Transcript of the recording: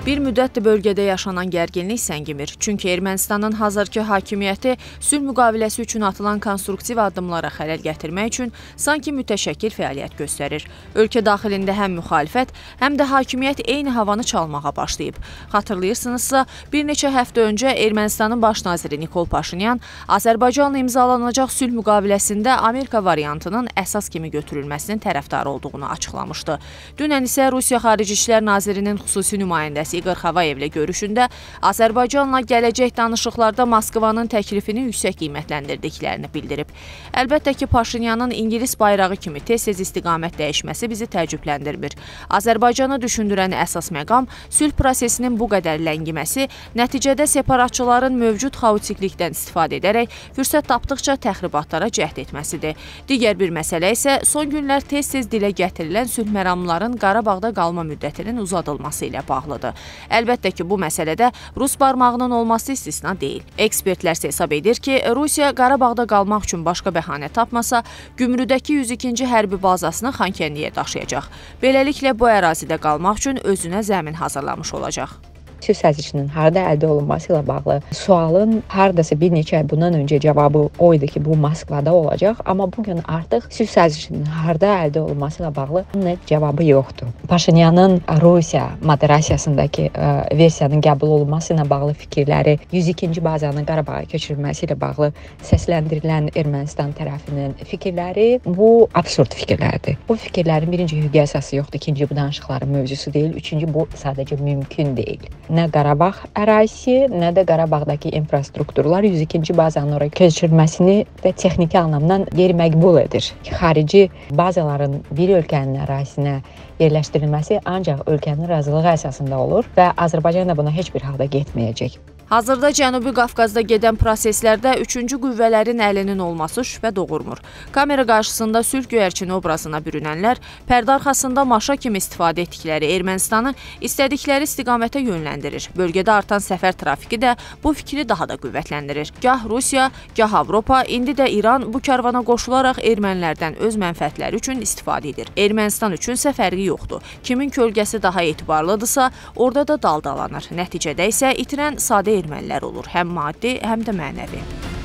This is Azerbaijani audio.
Bir müddətdir bölgədə yaşanan gərginlik səngimir. Çünki Ermənistanın hazırki hakimiyyəti sülh müqaviləsi üçün atılan konstruktiv addımlara xələl gətirmək üçün sanki mütəşəkkil fəaliyyət göstərir. Ölkə daxilində həm müxalifət, həm də hakimiyyət eyni havanı çalmağa başlayıb. Xatırlayırsınızsa, bir neçə həftə öncə Ermənistanın baş naziri Nikol Paşinyan Azərbaycanla imzalanacaq sülh müqaviləsində Amerika variantının əsas kimi götürülməsinin tərəfdarı olduğunu açıqlamışdı. Dünən isə Rusiya Xarici İşlər Nazirinin xüsusi nümayəndəsi İqor Xavayevlə görüşündə Azərbaycanla gələcək danışıqlarda Moskvanın təklifini yüksək qiymətləndirdiklərini bildirib. Əlbəttə ki, Paşinyanın İngilis bayrağı kimi tez-tez istiqamət dəyişməsi bizi təəccübləndirmir. Azərbaycanı düşündürən əsas məqam sülh prosesinin bu qədər ləngiməsi, nəticədə separatçıların mövcud xaotiklikdən istifadə edərək fürsət tapdıqca təxribatlara cəhd etməsidir. Digər bir məsələ isə son günlər tez-tez dilə gətirilən sülh məramların Qarabağda qalma müddətinin uzadılması ilə bağlıdır. Əlbəttə ki, bu məsələdə Rus barmağının olması istisna deyil. Ekspertlər hesab edir ki, Rusiya Qarabağda qalmaq üçün başqa bəhanə tapmasa, Gümrüdəki 102-ci hərbi bazasını Xankəndiyə daşıyacaq. Beləliklə, bu ərazidə qalmaq üçün özünə zəmin hazırlamış olacaq. Sülh sazişinin harada əldə olunması ilə bağlı sualın hardasa bir neçə ay bundan öncə cavabı o idi ki, bu Moskvada olacaq. Amma bugün artıq sülh sazişinin harada əldə olunması ilə bağlı net cavabı yoxdur. Paşinyanın Rusiya moderasiyasındakı versiyanın qəbul olunması ilə bağlı fikirləri, 102-ci bazanın Qarabağa köçürülməsi ilə bağlı səsləndirilən Ermənistan tərəfinin fikirləri bu absurd fikirlərdir. Bu fikirlərin birinci hüquqi əsası yoxdur, ikinci bu danışıqların mövzusu deyil, üçüncü bu sadəcə mümkün deyil. Nə Qarabağ ərazisi, nə də Qarabağdakı infrastrukturlar 102-ci bazanın oraya köçürülməsini və texniki anlamdan qeyri-məqbul edir. Xarici bazaların bir ölkənin ərazisinə yerləşdirilməsi ancaq ölkənin razılığı əsasında olur və Azərbaycan da buna heç bir halda getməyəcək. Hazırda Cənubi Qafqazda gedən proseslərdə üçüncü qüvvələrin əlinin olması şübhə doğurmur. Kamera qarşısında sülh göyərçini obrazına bürünənlər pərdə arxasında maşa kimi istifadə etdikləri Ermənistanı istədikləri istiqamətə yönləndirir. Bölgədə artan səfər trafiki də bu fikri daha da qüvvətləndirir. Gah Rusiya, gah Avropa, indi də İran bu karvana qoşularaq ermənilərdən öz mənfəətləri üçün istifadə edir. Ermənistan üçünsə fərqi yoxdur. Kimin kölgəsi daha etibarlıdırsa, orada da daldalanır. Nəticədə isə itirən sadə ermənilər olur, həm maddi, həm də mənəvi.